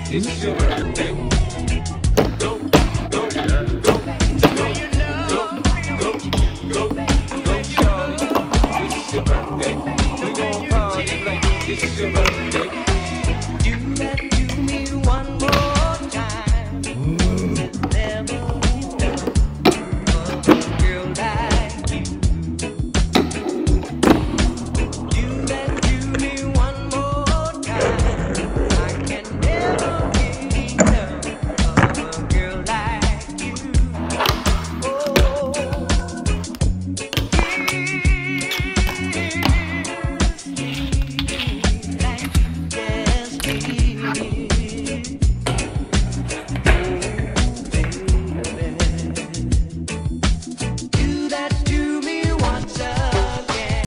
It's your birthday. Go, go, go, go, go, shawty. It's your birthday. We gon' party like it's your birthday.